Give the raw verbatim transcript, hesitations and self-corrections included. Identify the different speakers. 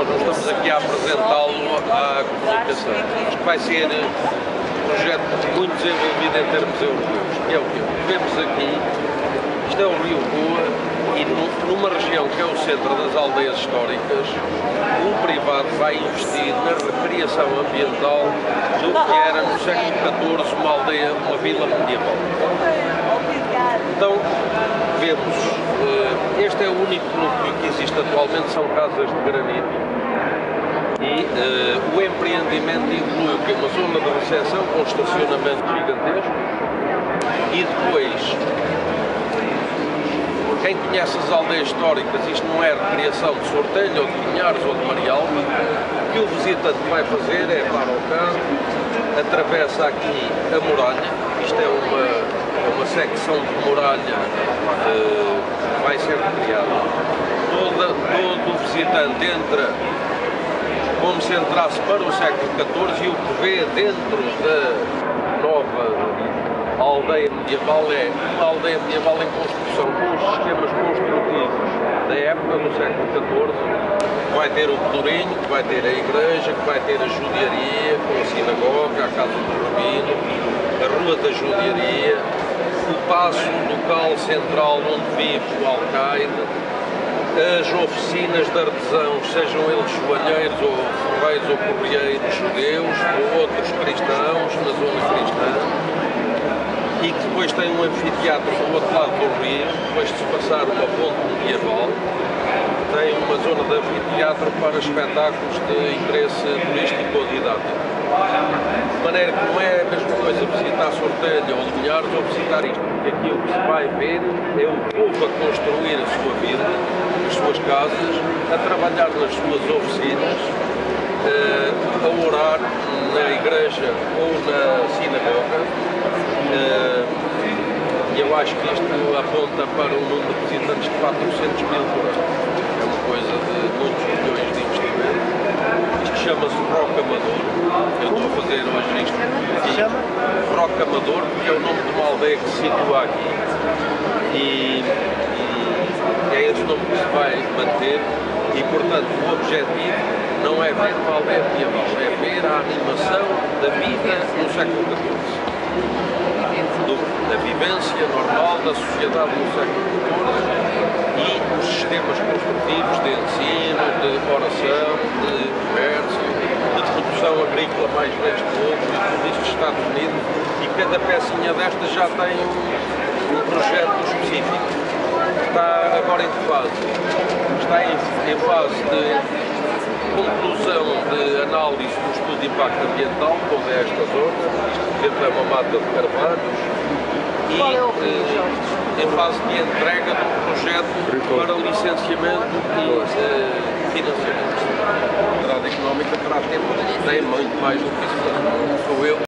Speaker 1: nós não estamos aqui a apresentá-lo à comunicação. Acho que vai ser um projeto muito desenvolvido em termos europeus, que é o que vemos aqui. Isto é o Rio Goa e numa região que é o centro das aldeias históricas, um privado vai investir na recriação ambiental do que era no século catorze uma aldeia, uma vila medieval. Então, vemos, este é o único núcleo que existe atualmente, são casas de granito. E uh, o empreendimento inclui que uma zona de recepção com estacionamento gigantesco e depois, quem conhece as aldeias históricas, isto não é recriação de Sortelho ou de Pinhares ou de Marialva. O que o visitante vai fazer é parar o carro, atravessa aqui a muralha, isto é uma, uma secção de muralha uh, que vai ser recriada. Todo, todo o visitante entra como se entrasse para o século catorze e o que vê dentro da nova aldeia medieval é uma aldeia medieval em construção com os sistemas construtivos da época do século catorze. Vai ter o pelourinho, que vai ter a igreja, que vai ter a judiaria, com a sinagoga, a casa do rabino, a rua da judiaria, o paço local central onde vive o alcaide, as oficinas de artesãos, sejam eles joalheiros ou ferreiros ou correieiros judeus ou outros cristãos na zona cristã, e que depois tem um anfiteatro do outro lado do rio, depois de se passar uma ponte medieval, tem uma zona de anfiteatro para espetáculos de interesse turístico ou didático. De maneira que não é a mesma coisa visitar Sortelho ou Linhares ou visitar isto, porque aqui o que se vai ver é o povo a construir a sua vida, as suas casas, a trabalhar nas suas oficinas, a orar na igreja ou na sinagoga. E eu acho que isto aponta para um número de visitantes de quatrocentos mil por ano. É uma coisa de muitos milhões de investimento. Isto chama-se Roca Amador. Eu estou a fazer hoje isto. Roca Amador, porque é o nome de uma aldeia que se situa aqui. E, e é esse nome que se vai manter. E, portanto, o objetivo não é ver uma aldeia medieval, é ver a animação da vida no século catorze. Do, da vivência normal da sociedade no século catorze e os sistemas construtivos de ensino, de oração, de comércio, de produção agrícola mais neste outro, e tudo isto está definido, e cada pecinha destas já tem um, um projeto específico. Está agora em que fase? Está em, em fase de conclusão de análise do estudo de impacto ambiental, como é esta zona. Isto, por exemplo, é uma mata de carvalhos. E eh, em fase de entrega do projeto para licenciamento e eh, financiamento. A atividade económica terá tempo, nem muito mais do que isso. Sou eu.